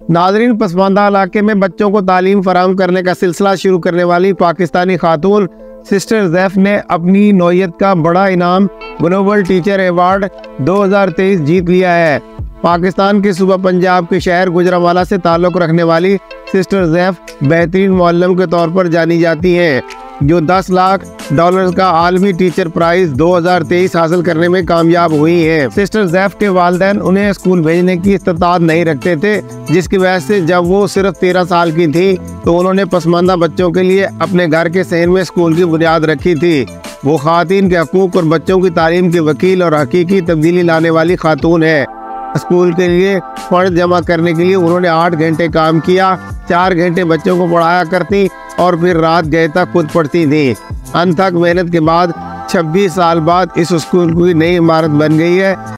नाज़रीन, पसमानदा इलाके में बच्चों को तालीम फराहम करने का सिलसिला शुरू करने वाली पाकिस्तानी खातून सिस्टर ज़ैफ ने अपनी नौयत का बड़ा इनाम ग्लोबल टीचर अवार्ड 2023 जीत लिया है। पाकिस्तान के सूबा पंजाब के शहर गुजरांवाला से ताल्लुक़ रखने वाली सिस्टर ज़ैफ बेहतरीन मुअल्लिम के तौर पर जानी जाती हैं, जो $10 लाख का आलमी टीचर प्राइज़ 2023 हासिल करने में कामयाब हुई हैं। सिस्टर ज़ैफ के वालिदैन उन्हें स्कूल भेजने की इस्तात नहीं रखते थे, जिसकी वजह से जब वो सिर्फ 13 साल की थी तो उन्होंने पसमानदा बच्चों के लिए अपने घर के शहर में स्कूल की बुनियाद रखी थी। वो ख़वातीन के हकूक़ और बच्चों की तालीम के वकील और हकीकी तब्दीली लाने वाली खातून है। स्कूल के लिए फंड जमा करने के लिए उन्होंने 8 घंटे काम किया, 4 घंटे बच्चों को पढ़ाया करती और फिर रात गए तक खुद पढ़ती थी। अनथक मेहनत के बाद 26 साल बाद इस स्कूल की नई इमारत बन गई है।